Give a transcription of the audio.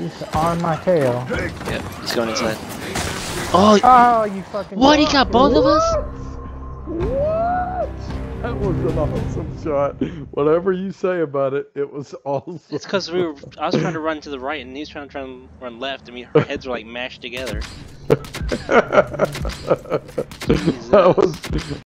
He's on my tail. Yep, he's going inside. Oh, Oh, you fucking. what? He got both of us? What? That was an awesome shot. Whatever you say about it, it was awesome. It's because I was trying to run to the right and he was trying to run left. I mean, our heads were like mashed together. That was